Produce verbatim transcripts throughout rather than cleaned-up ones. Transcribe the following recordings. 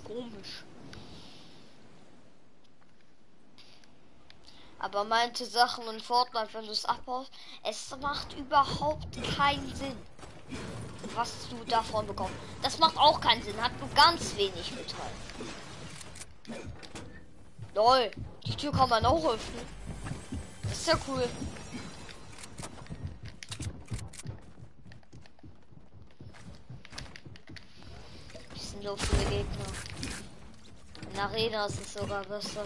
komisch. Aber meinte Sachen in Fortnite, wenn du es abbaust, es macht überhaupt keinen Sinn, was du davon bekommst. Das macht auch keinen Sinn, hat nur ganz wenig Metall. Lol, die Tür kann man auch öffnen. Das ist ja cool. Die sind so viele Gegner. In der Arena ist es sogar besser.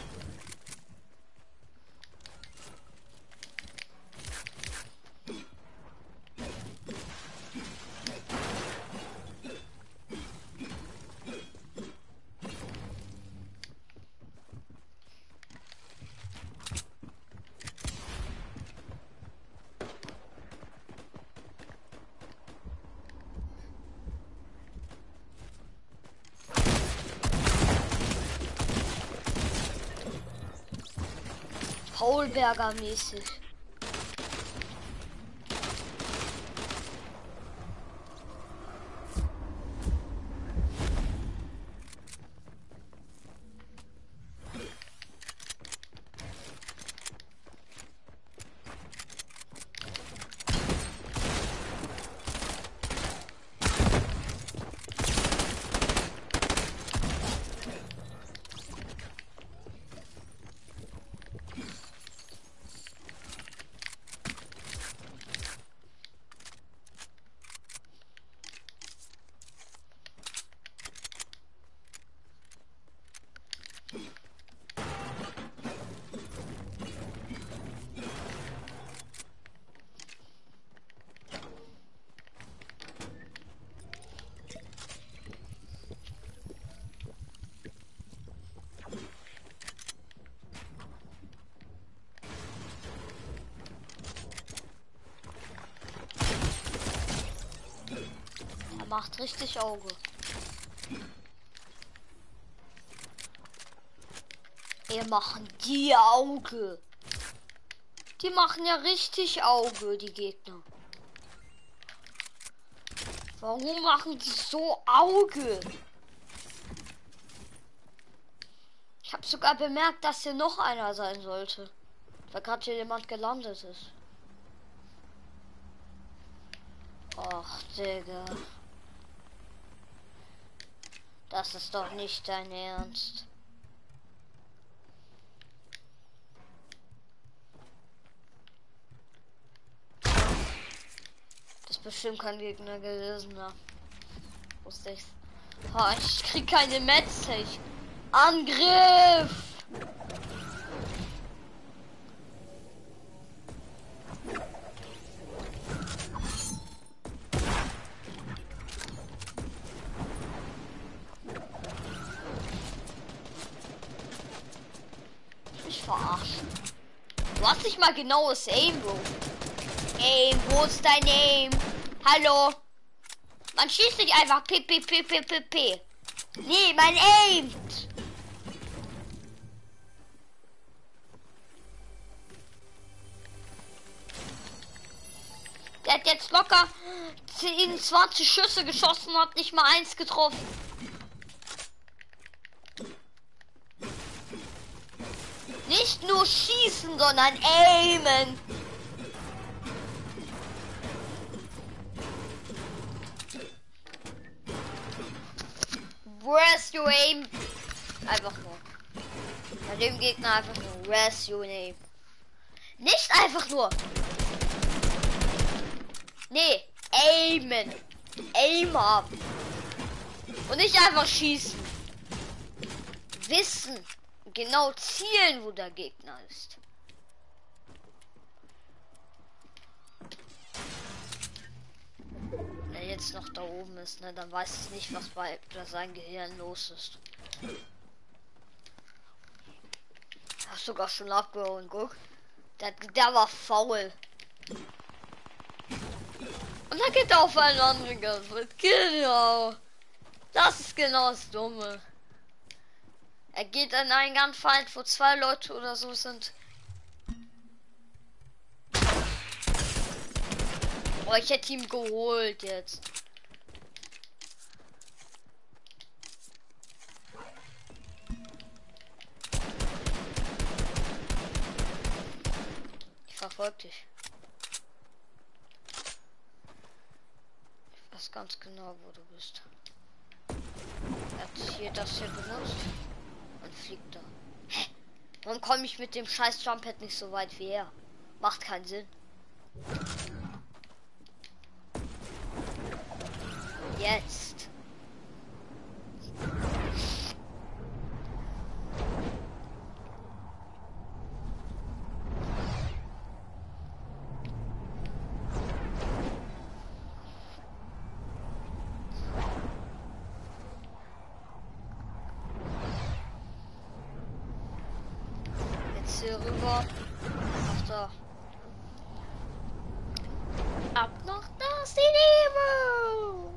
Paulberger mäßig. Macht richtig Auge. Wir machen die Auge. Die machen ja richtig Auge, die Gegner. Warum machen die so Auge? Ich habe sogar bemerkt, dass hier noch einer sein sollte. Weil gerade hier jemand gelandet ist. Ach, Digga. Das ist doch nicht dein Ernst. Das ist bestimmt kein Gegner gewesen, ne? Wusste ich's. Oh, ich krieg keine Message. Angriff! Verarschen. Du hast nicht mal genaues Aim, Bro. Aim, wo ist dein Aim? Hallo? Man schießt nicht einfach P, P, P, P, P, P. Nee, mein Aim. Der hat jetzt locker zehn, zwanzig Schüsse geschossen, hat nicht mal eins getroffen. Nicht nur schießen, sondern aimen. Where's your aim? Einfach nur. Bei dem Gegner einfach nur. Where's your aim? Nicht einfach nur. Nee, aimen. Aim haben. Und nicht einfach schießen. Wissen. Genau zielen, wo der Gegner ist. Wenn er jetzt noch da oben ist, ne, dann weiß ich nicht, was bei sein Gehirn los ist. Hast sogar schon abgehauen, guck. Der, der war faul. Und dann geht er auf einen anderen Gunfight. Genau. Das ist genau das Dumme. Er geht an einen Gunfight, wo zwei Leute oder so sind. Oh, ich hätte ihn geholt jetzt. verfolgt dich. Ich weiß ganz genau, wo du bist. Er hat hier das hier benutzt und fliegt da. Hä? Warum komme ich mit dem scheiß Jumppad nicht so weit wie er? Macht keinen Sinn. Jetzt. Jetzt hier rüber. Ach da. Ab nach das Niveau.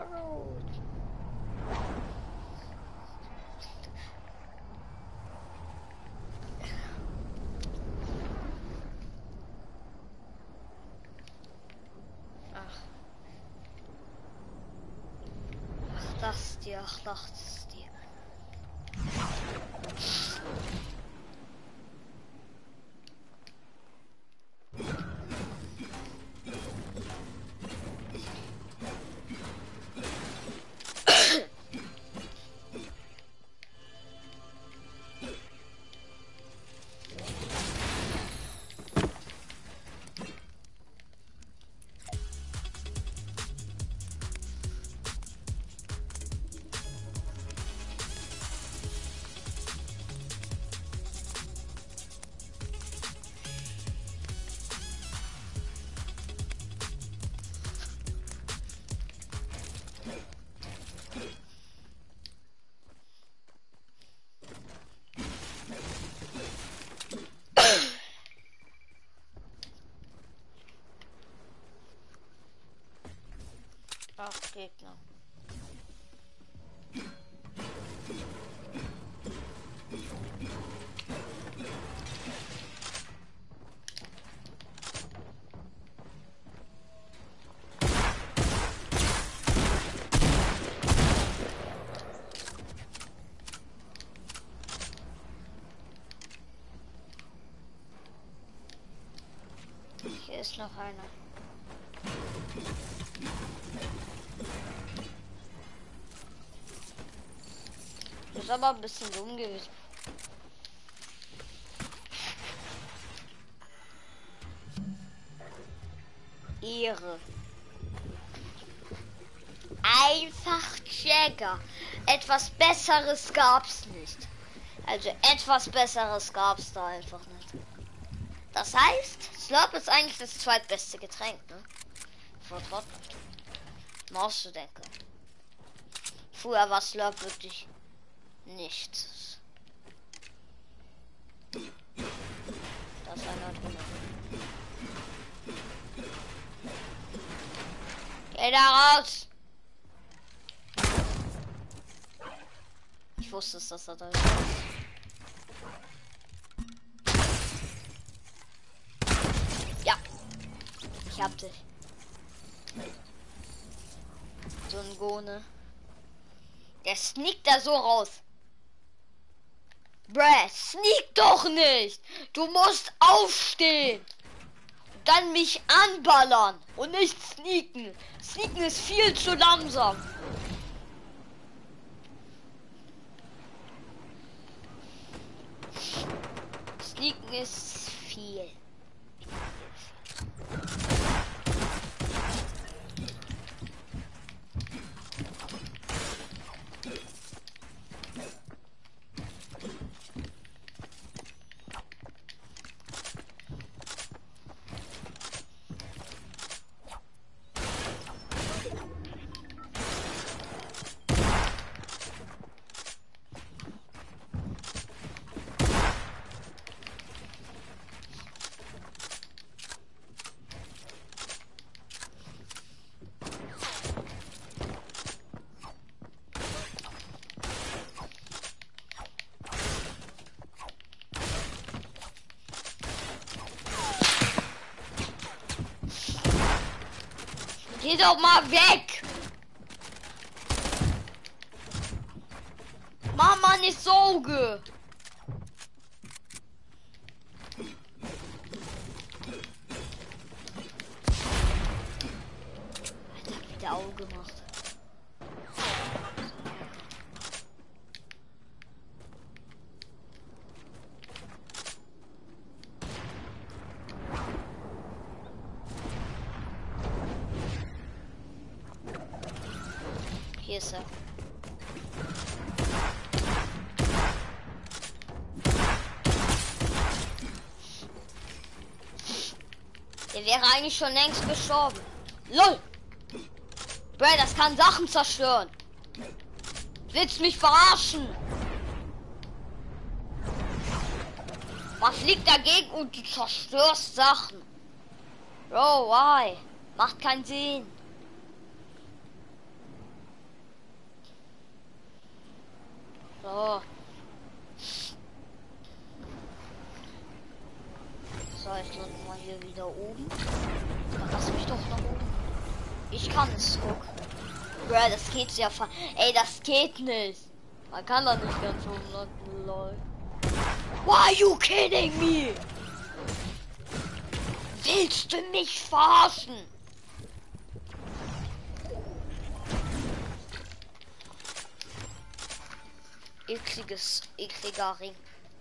Ach. Ach, das dir, ach, das dir. Ach, Gegner. Hier ist noch einer. Das ist aber ein bisschen dumm gewesen. Ehre. Einfach Jäger. Etwas Besseres gab's nicht. Also etwas Besseres gab's da einfach nicht. Das heißt, Slurp ist eigentlich das zweitbeste Getränk, ne? Vor Dortmund. Musst du denken. Früher war Slurp wirklich nichts. Da ist einer drin. Geh da raus! Ich wusste es, dass er da ist. Ja. Ich hab dich. So ein Gone. Der sneakt da so raus. Bruh, sneak doch nicht! Du musst aufstehen! Und dann mich anballern und nicht sneaken. Sneaken ist viel zu langsam. Sneaken ist viel. Geh doch mal weg! Mama nicht Sorge! Auge macht. Hier ist er. Der wäre eigentlich schon längst gestorben. Lol. Bro, das kann Sachen zerstören. Willst du mich verarschen? Man fliegt dagegen und du zerstörst Sachen. Bro, why? Macht keinen Sinn. So. So, ich lande mal hier wieder oben. Dann lass mich doch nach oben. Ich kann es, guck. Bro, das geht ja fa- Ey, das geht nicht. Man kann da nicht ganz oben landen, lol. Why are you kidding me? Willst du mich verarschen? Ekliges, ekliger Ring.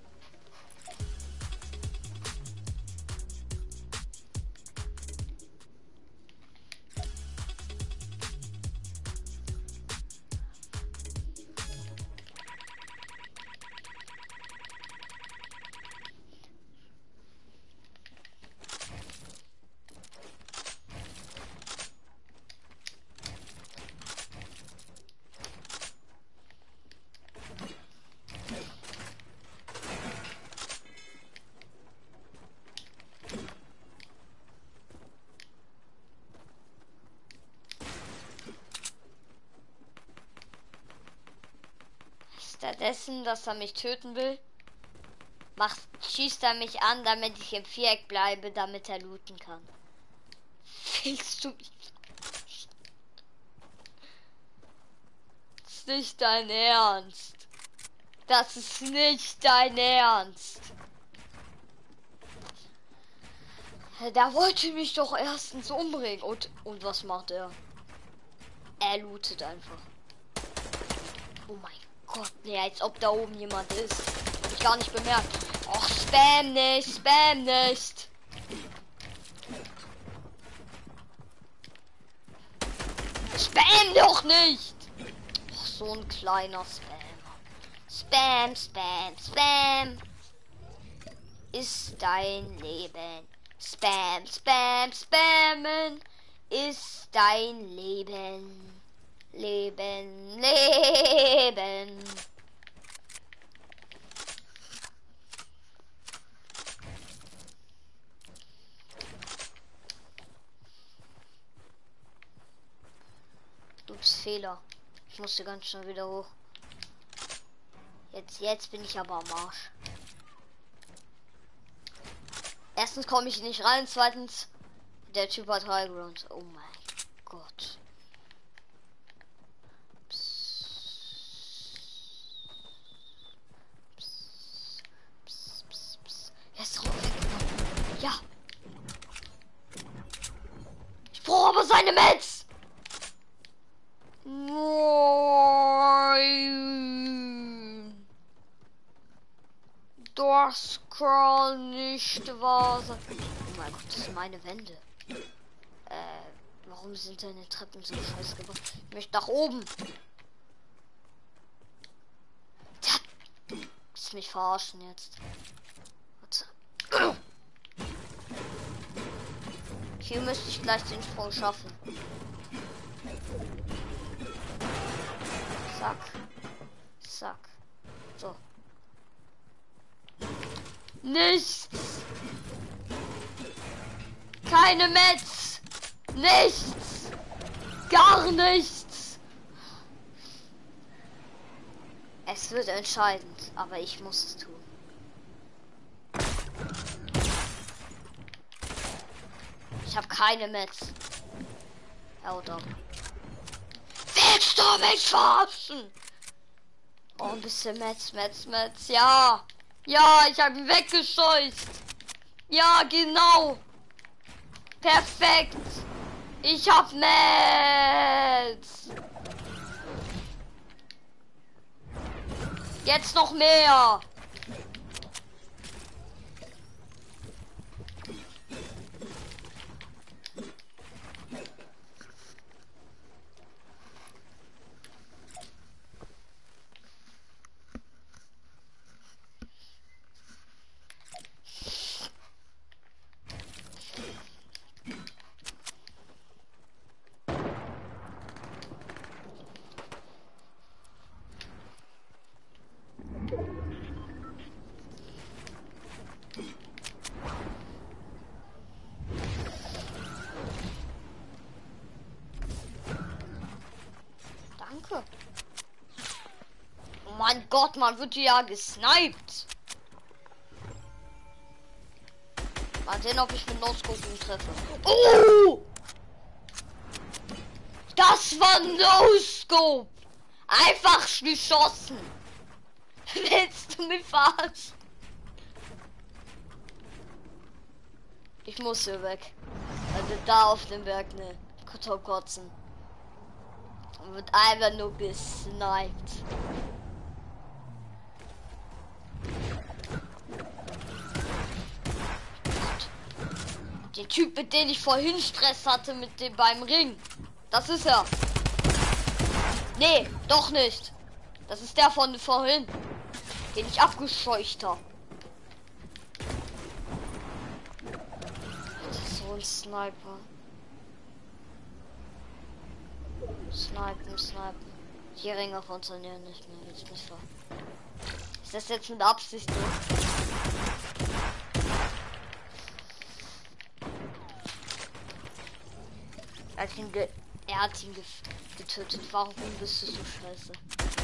Stattdessen, dass er mich töten will, macht, schießt er mich an, damit ich im Viereck bleibe, damit er looten kann. Willst du mich? Das ist nicht dein Ernst. Das ist nicht dein Ernst. Der wollte mich doch erstens umbringen. Und, und was macht er? Er lootet einfach. Oh mein Gott, nee, als ob da oben jemand ist. Hab ich gar nicht bemerkt. Och, spam nicht, spam nicht. Spam doch nicht. Och, so ein kleiner Spam. Spam, Spam, Spam. Ist dein Leben. Spam, Spam, Spammen. Ist dein Leben. Leben, Leben. Ups, Fehler. Ich musste ganz schnell wieder hoch. Jetzt, jetzt bin ich aber am Arsch. Erstens komme ich nicht rein, zweitens der Typ hat High Ground. Oh mein Gott. Ja. Ich brauche aber seine Metz. Nein. Das kann nicht wahr sein. Oh mein Gott, das sind meine Wände. Äh, warum sind deine Treppen so scheiße gebaut? Ich möchte nach oben. Du willst mich verarschen jetzt. Warte. Hier müsste ich gleich den Sprung schaffen. Zack. Zack. So. Nichts. Keine Metz. Nichts. Gar nichts. Es wird entscheidend, aber ich muss es tun. Ich habe keine Metz. Ja, oder? Willst du mich verarschen? Oh, ein bisschen Metz, Metz, Metz. Ja. Ja, ich habe ihn weggescheucht. Ja, genau. Perfekt. Ich hab Mets. Jetzt noch mehr. Danke. Oh mein Gott, man wird ja gesniped. Mal sehen, ob ich mit No-Scoping treffe. Oh! Das war No-Scope. Einfach geschossen. Willst du mich verarschen? Ich muss hier weg. Also da auf dem Berg, ne. Kotzen. Und wird einfach nur gesniped. Der Typ, mit dem ich vorhin Stress hatte, mit dem beim Ring. Das ist er. Nee, doch nicht. Das ist der von vorhin, den ich abgescheucht habe. Das ist so ein Sniper. Snipen, snipen. Die Ringe funktionieren nicht mehr. Jetzt nicht wahr. Ist das jetzt mit Absicht so? Er hat ihn, ge er hat ihn ge getötet. Warum bist du so scheiße?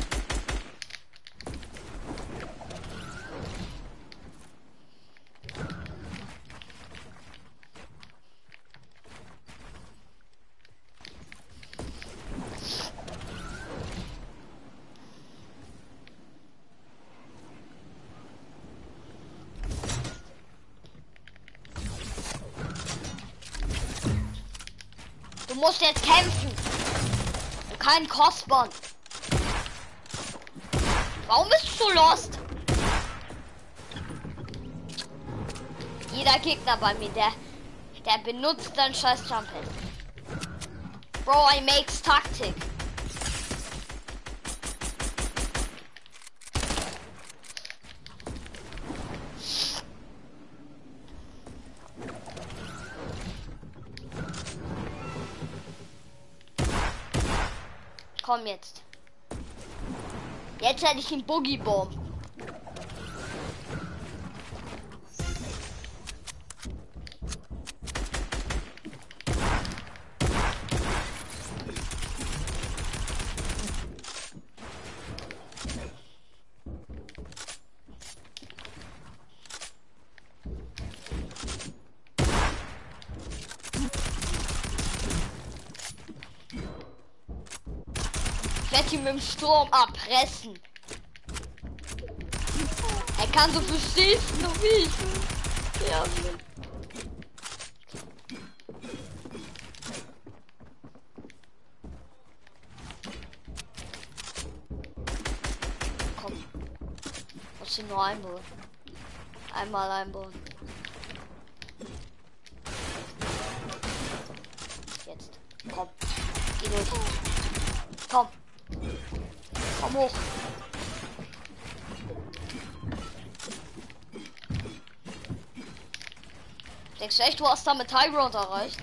Du musst jetzt kämpfen. Und kein Crossband. Warum bist du so lost? Jeder Gegner bei mir, der, der benutzt dann scheiß Jump-Pad. Bro, I makes Taktik. Komm jetzt. Jetzt hätte ich einen Boogie-Bomb. Ich werde ihn mit dem Sturm erpressen. Er kann so viel schießen, so wie ich. Ja. Komm. Muss ihn nur einbauen. Einmal einbauen. Jetzt. Komm. Geh durch. Komm. Komm hoch. Denkst du echt, du hast damit High Ground erreicht?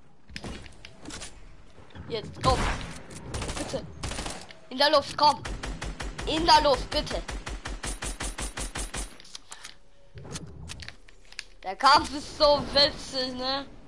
Jetzt, komm. Bitte. In der Luft, komm. In der Luft, bitte. Der Kampf ist so witzig, ne?